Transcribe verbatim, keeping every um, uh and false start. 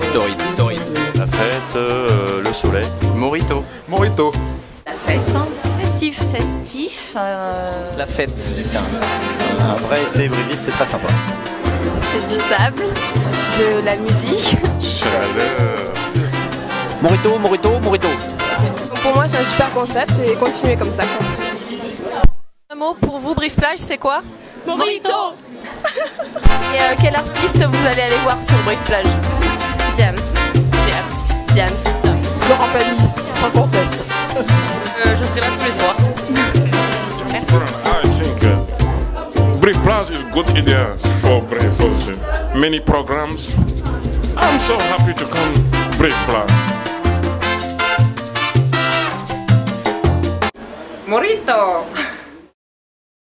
Taurine. Taurine. La fête, euh, le soleil. Morito. Morito. La fête. Festif, festif. Euh... La fête. C'est un, un vrai été briviste, c'est très sympa. C'est du sable, de la musique. Chaleur. Morito, Morito, Morito. Donc pour moi, c'est un super concept et continuer comme ça. Un mot pour vous, Brief Plage, c'est quoi? Morito. Et euh, quel artiste vous allez aller voir sur Brief Plage? James. James. James. Laurent Pagny, sans conteste. Euh, je serai là tous les soirs. Merci. I think uh, Brief Plage is good idea for Brief Plage. Many programs. I'm so happy to come Brief Plage. Morito.